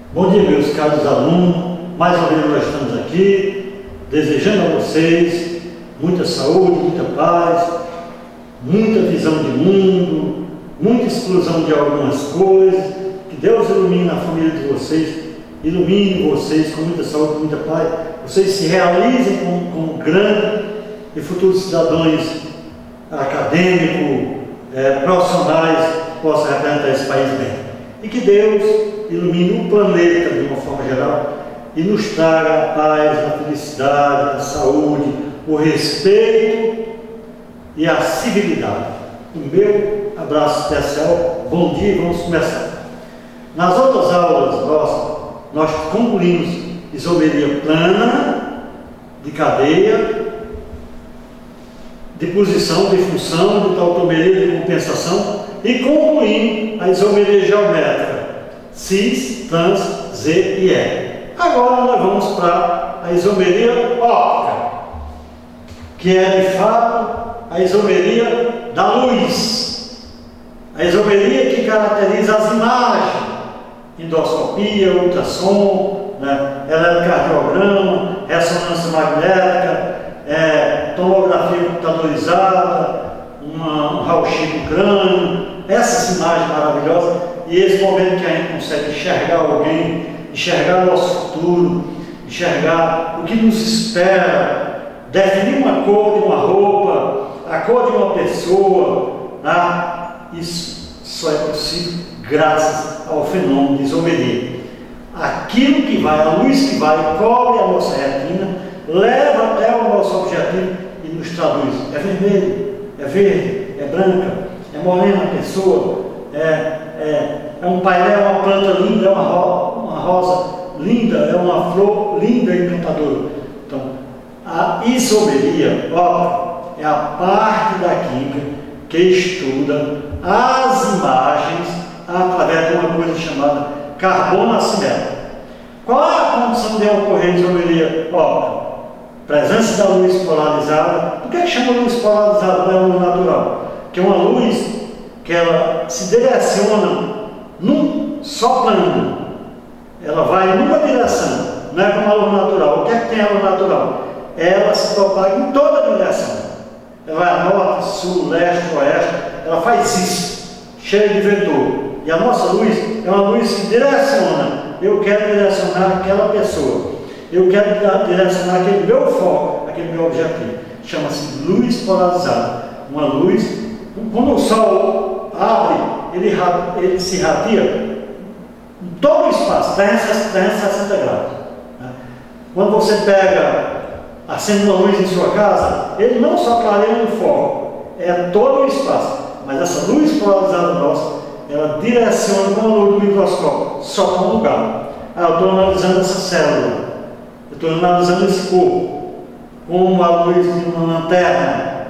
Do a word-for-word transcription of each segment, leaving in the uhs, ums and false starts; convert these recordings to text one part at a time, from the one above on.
Bom dia, meus caros alunos. Mais uma vez nós estamos aqui, desejando a vocês muita saúde, muita paz, muita visão de mundo, muita exclusão de algumas coisas. Que Deus ilumine a família de vocês, ilumine vocês com muita saúde, com muita paz. Vocês se realizem como, como grandes e futuros cidadãos acadêmicos, é, profissionais que possam representar esse país bem. E que Deus ilumine o planeta de uma forma geral e nos traga a paz, a felicidade, a saúde, o respeito e a civilidade. O meu abraço especial, bom dia e vamos começar. Nas outras aulas nossas, nós concluímos isomeria plana, de cadeia, de posição, de função, de tautomeria, de compensação, e concluímos a isomeria geométrica, cis, trans, z e e. Agora nós vamos para a isomeria óptica, que é de fato a isomeria da luz, a isomeria que caracteriza as imagens, endoscopia, ultrassom, né, eletrocardiograma, ressonância magnética, é, tomografia computadorizada, uma, um raio-x do crânio, essas imagens maravilhosas, e esse momento que a gente consegue enxergar alguém, enxergar o nosso futuro, enxergar o que nos espera, definir uma cor de uma roupa, a cor de uma pessoa, tá? Isso só é possível graças ao fenômeno de isomeria. Aquilo que vai, a luz que vai, cobre a nossa retina, leva até o nosso objetivo e nos traduz. É vermelho, é verde, é branca, é morena a pessoa, é, é, é um painel, uma planta linda, é uma, ro uma rosa linda, é uma flor linda e encantadora. Então, a isomeria, ó, é a parte da química que estuda as imagens através de uma coisa chamada carbono assimétrico. Qual é a condição de ocorrer isomeria óptica? Presença da luz polarizada. Por que chama luz polarizada? Não é luz natural? Que é uma luz que ela se direciona num só plano. Ela vai numa direção, não é como a luz natural. O que é que tem a luz natural? Ela se propaga em toda a direção. Ela vai a norte, sul, leste, oeste. Ela faz isso, cheia de vetor. E a nossa luz é uma luz que direciona. Eu quero direcionar aquela pessoa. Eu quero direcionar aquele meu foco, aquele meu objetivo. Chama-se luz polarizada. Uma luz, quando o sol abre, ele, ele se irradia em todo o espaço, trezentos e sessenta graus. Quando você pega, acende uma luz em sua casa, ele não só clareia no foco, é todo o espaço. Mas essa luz polarizada nossa, ela direciona com a luz do microscópio, só para um lugar. Ah, eu estou analisando essa célula. Estou analisando esse corpo, como a luz de uma lanterna,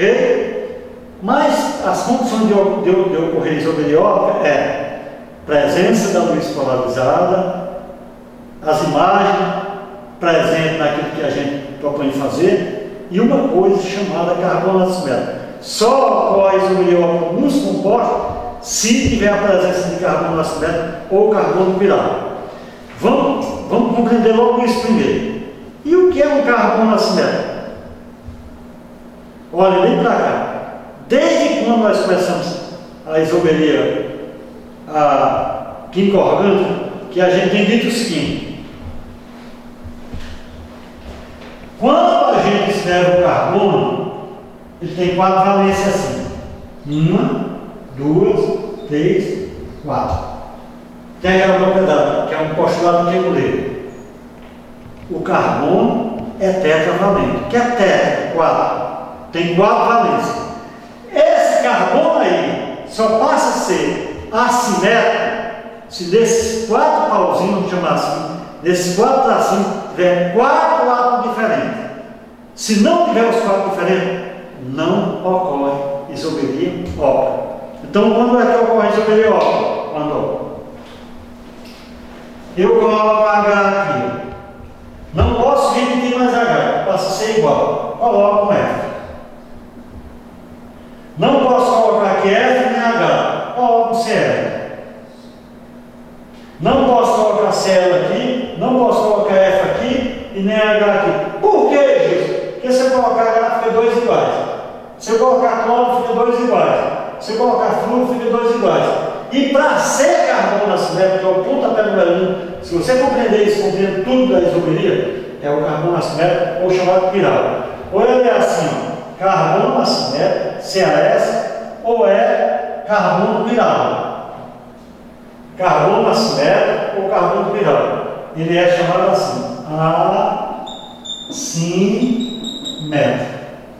ok? Mas as condições de, de, de ocorrer isomeria óptica é presença da luz polarizada, as imagens presentes naquilo que a gente propõe fazer, e uma coisa chamada carbono assimétrico. Só ocorre isomeria óptica nos compostos se tiver a presença de carbono assimétrico ou carbono piral. Vamos, vamos compreender logo isso primeiro. E o que é um carbono assimétrico? Olha, vem para cá. Desde quando nós começamos a isomeria a química orgânica, que a gente tem dito o seguinte: quando a gente escreve o carbono, ele tem quatro valências assim. Uma, duas, três, quatro. Tem aquela propriedade, que é um postulado de Kekulé. O carbono é tetravalente. O que é tetra? quatro. Tem quatro valências. Esse carbono aí só passa a ser assimétrico se desses quatro pauzinhos, vamos chamar assim, desses quatro tracinhos, tiver quatro átomos diferentes. Se não tiver os quatro diferentes, não ocorre isomeria óptica. Então, quando é que ocorre isomeria óptica? Quando eu coloco H aqui, não posso repetir mais H, passa a ser igual, coloco um F. Não posso colocar aqui F nem H, coloco C F. Não posso colocar célula aqui, não posso colocar F aqui e nem H aqui. Por que, Jesus? Porque se eu colocar H, fica dois iguais. Se eu colocar cloro, fica dois iguais. Se eu colocar flúor, fica dois iguais. E para ser carbono assimétrico, que é o pontapé número um, se você compreender isso, compreender tudo da isomeria, é o carbono assimétrico, ou chamado piral. Ou ele é assim, ó, carbono assimétrico, C A S, ou é carbono piral. Carbono assimétrico ou carbono piral. Ele é chamado assim, assimétrico.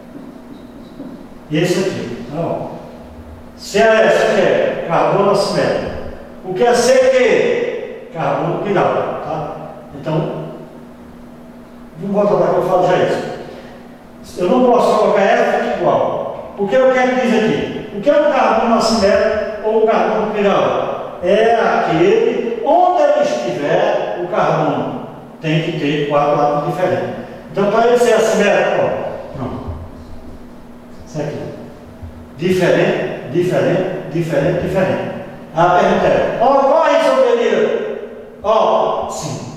Esse aqui, não. C A S é carbono assimétrico. O que é C Q? Carbono piral, tá? Então, vamos voltar para que eu falo já isso. Eu não posso colocar F igual. O que eu quero dizer aqui? O que é um carbono assimétrico ou um carbono piral? É aquele onde ele estiver, o carbono tem que ter quatro átomos diferentes. Então, para ele ser assimétrico, ó, pronto. Isso aqui. Diferente, diferente, diferente, diferente. A pergunta é: ocorre isomeria? Ó, sim.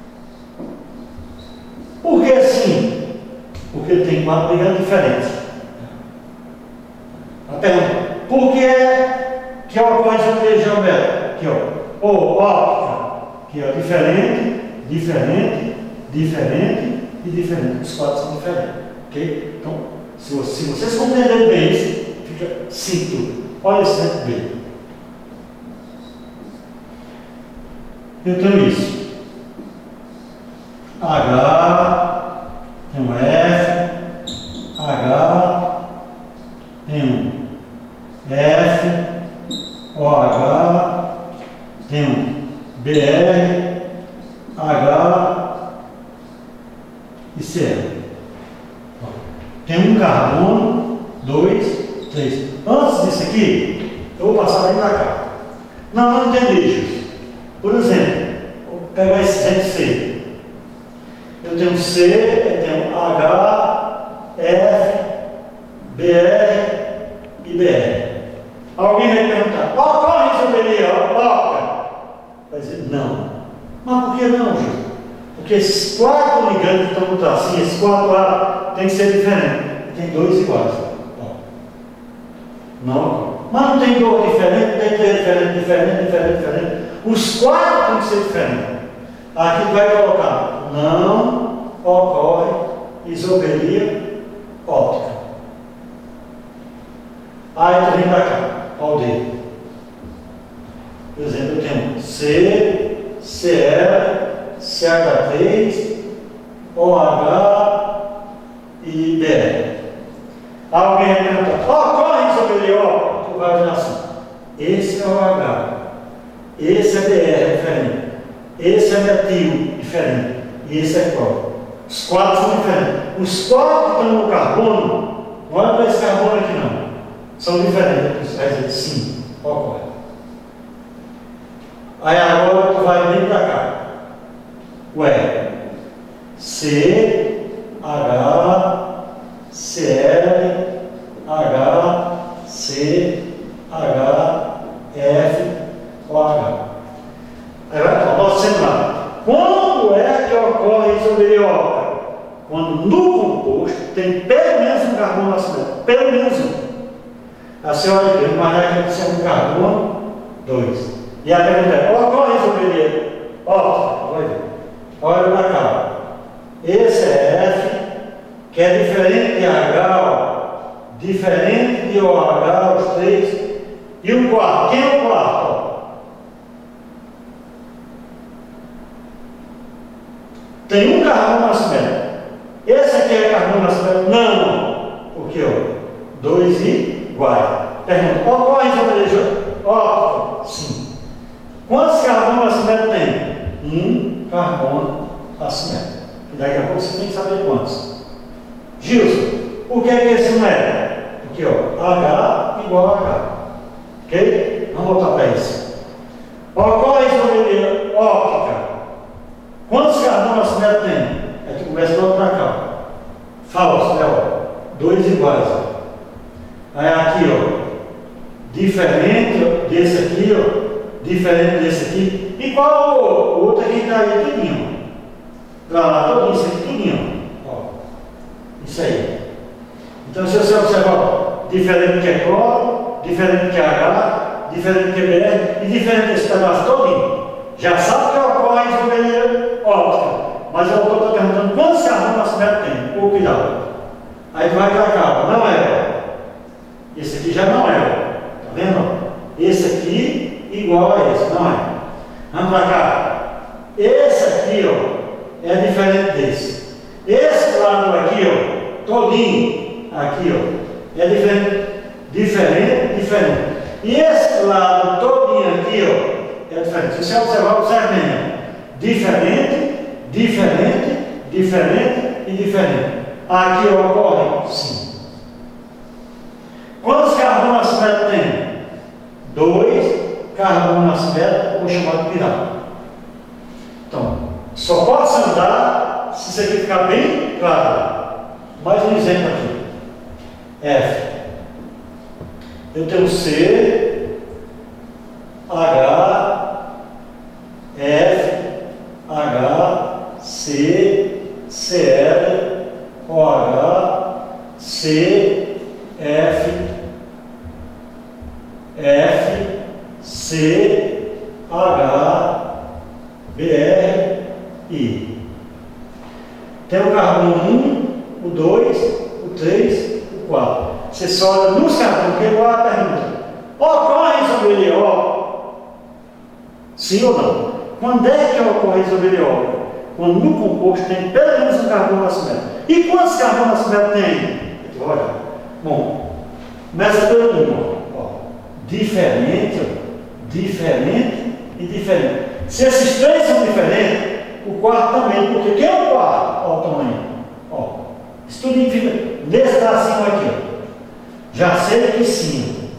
Por que sim? Porque ele tem quatro ligandos diferentes. A pergunta: por que é que ocorre isomeria geométrica? Aqui, ó. Ou óptica, que é diferente, diferente, diferente e diferente. Os quatro são diferentes. Ok? Então, se, você, se vocês compreenderem bem isso, fica cinto. Olha esse exemplo bem. Eu tenho isso. H, tem um F, H, tem um F, OH, tem um B R, H e C R. Tem um carbono, dois, três. Antes disso aqui, eu vou passar bem para cá. Não, não entendi isso. Por exemplo, vou pegar esse exemplo C. Eu tenho C, eu tenho H, F, B R e B R. Alguém vai perguntar: ocorre isomeria óptica? Vai dizer: não. Mas por que não, Júlio? Porque esses quatro ligandos que estão no tracinho, esses quatro lá, tem que ser diferente. Tem dois iguais. Não. Mas não tem dor diferente, tem que ter diferente, diferente, diferente, diferente. Os quatro têm que ser diferentes. Aqui vai colocar: não ocorre isomeria óptica. Aí tu vem para cá, ao dedo. Por exemplo, eu tenho C, C L, C H três, OH e B R. Alguém pergunta: ocorre isomeria óptica? Tu vai dizer assim: esse é o H, esse é B R, diferente, esse é metil, diferente, e esse é cloro. Os quatro são diferentes. Os quatro que estão no carbono, não olha para esse carbono aqui não, são diferentes. Vai dizer sim, ocorre. Aí agora tu vai bem para cá. Ué, C, H, C L, H, C, H, F, OH. Aí vai para o nosso central. Quando é que ocorre isomeria óptica? Quando no composto tem pelo menos um carbono assimétrico. Pelo menos um. A senhora aqui, eu imaginar que você é um carbono, dois. E a pergunta é: ocorre isomeria óptica? Vai ver. Olha para cá. Esse é F, que é diferente de H, ó, diferente de OH, os três. E o quarto, quem é o quarto? Ó? Tem um carbono assimétrico. Esse aqui é carbono assimétrico? Não. Por quê? Ó? Dois iguais. Pergunta: ocorre isomeria óptica? Sim. Quantos carbonos assimétricos tem? Um carbono assimétrico. E daqui a pouco você tem que saber quantos. Gilson, por que, é que esse não é? Porque ó, H igual a H. Ok? Vamos voltar para isso. Ocorre isomeria óptica. Quantos carbonos assimétricos tem? Aí tu começa logo para cá. Falso, né? Ó. Dois iguais. Ó. Aí aqui, ó. Diferente desse aqui, ó. Diferente desse aqui. E qual o outro? O outro aqui viraria tudinho. Para lá, todinho, isso aqui tudinho. Ó. Isso aí. Então, se você observar, ó, diferente que é cloro, diferente que é H, diferente que é B R e diferente desse pedaço todinho. Já sabe que ocorre a isomeria óptica. Mas o autor está perguntando quantos carbonos na cidade tem. Ou cuidado. Aí tu vai para cá, não é. Esse aqui já não é. Está vendo? Esse aqui igual a esse, não é. Vamos para cá. Esse aqui, ó, é diferente desse. Esse lado aqui, ó, todinho, aqui, ó, é diferente, diferente, diferente. E esse lado todinho aqui, ó, é diferente. Se você observar, observe mesmo. Diferente, diferente, diferente e diferente. Aqui ocorre, sim. Quantos carbonos na cidade tem? Dois carbonos na cidade, ou chamado pirata. Então, só pode se andar se isso aqui ficar bem claro. Mais um exemplo aqui. F. Eu tenho C, H, F, H, C, Cl, OH, C, F, F, C, H, B R, I. Tem o carbono um, o dois, o três, o quatro. Você só olha nos carbonos, que é igual a pergunta. Ocorre isomeriol? Sim ou não? Quando é que ocorre isomeriol? Quando no composto tem pelo menos um carbono acimétrico. E quantos carbonos acimétricos tem? Olha. Bom, começa pelo um. Ó. Diferente, ó. Diferente e diferente. Se esses três são diferentes, o quarto também. Porque quem é o quarto? Olha o tamanho. Ó. Isso tudo fica nesse tracinho aqui. Ó. Já sei que sim.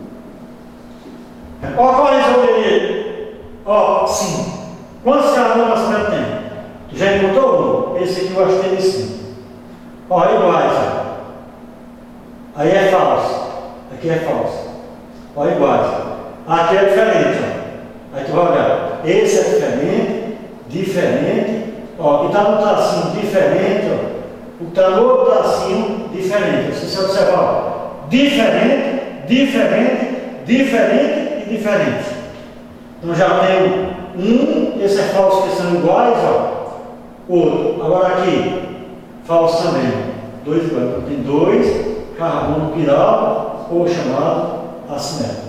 Ocorre isomeriol? Ó, sim. Quantos carbonos acimétricos tem? Tu já encontrou um? Esse aqui eu acho que tem sim. Ó, iguais. Ó. Aí é falso. Aqui é falso. Ó, iguais. Aqui é diferente. Ó. Aí tu vai olhar. Esse é diferente, diferente. Ó, e está no tracinho diferente. Ó. O que está no outro tracinho diferente. Se você observar, ó. Diferente, diferente, diferente e diferente. Então já tem um, esse é falso, que são iguais, ó. Outro. Agora aqui, falso também. Dois iguais. Então, tem dois carbono quiral, ou chamado acimétrico.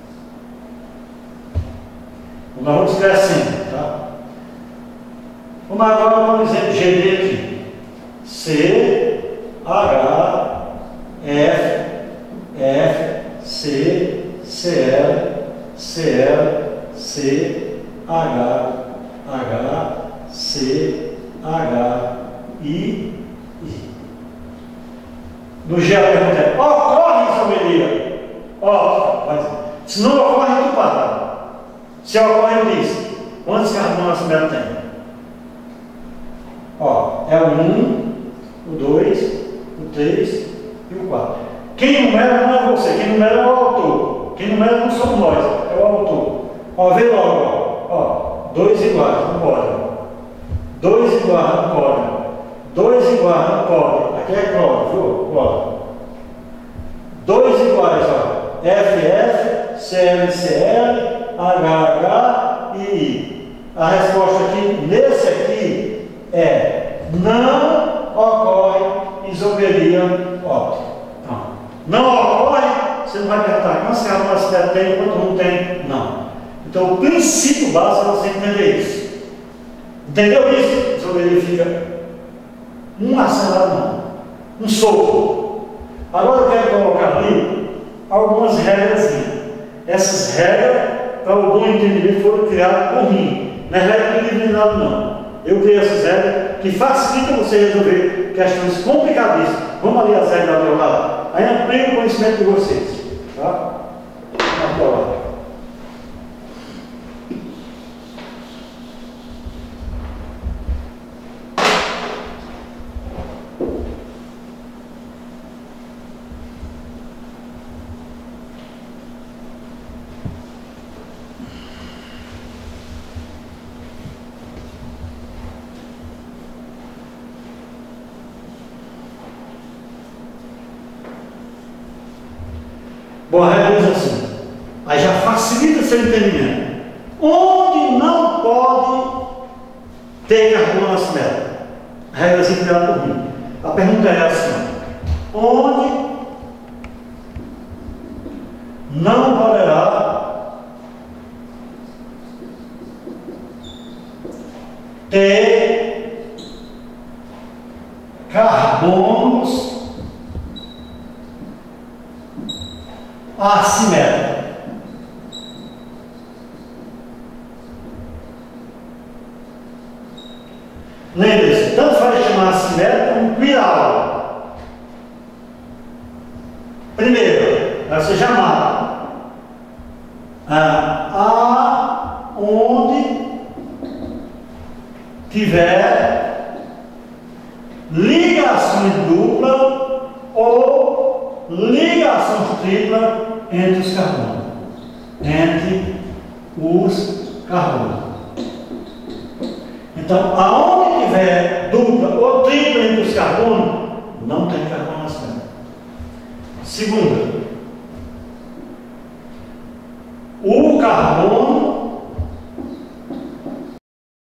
Nós vamos crescendo, tá? Vamos agora para o exemplo G D aqui. C, H, F, F, C, Cl, Cl, C, H, H, C, H, I, I. No G a pergunta é: ocorre isomeria? Ó, mas se não ocorre, tu para. Se ocorre, eu disse: quantos carbonos acimétricos tem? Ó, é o um, o dois, o três e o quatro. Quem numera não é você, quem numera é o autor. Quem numera não somos nós, é o autor. Ó, vê logo, ó, ó, dois iguais, não pode. Dois iguais, não pode. Dois iguais, não pode. Aqui é cloro, viu? Cloro. Dois iguais, ó, F F, Cl Cl, H H e I. A resposta aqui, nesse aqui, é: não ocorre isomeria óptica. Não ocorre, você não vai perguntar quantos carbonos acimétricos tem, quanto não tem. Não. Então o princípio básico é você entender isso. Entendeu isso? Isomeria fica um acelerado, não. Um soco. Agora eu quero colocar ali algumas regras. Essas regras, para o bom entendimento, foram criadas por mim. Não é regra de livre nada, não. Eu criei essas regras que facilitam você resolver questões complicadíssimas. Vamos ali as regras do meu lado. Aí amplio o conhecimento de vocês. Tá? Vamos para lá. Bom, a regra diz assim, aí já facilita seu entendimento. Onde não pode ter carbono no nascimento? A regra assim criada por mim. A pergunta é assim: onde não poderá ter carbonos assimétricos? Lembre-se, tanto faz chamar assimétrico como quiral. Primeiro, vai ser chamado ah, aonde tiver ligação dupla ou ligação tripla entre os carbonos. Entre os carbonos. Então, aonde tiver dupla ou tripla entre os carbonos, não tem carbono assimétrico. Segunda, o carbono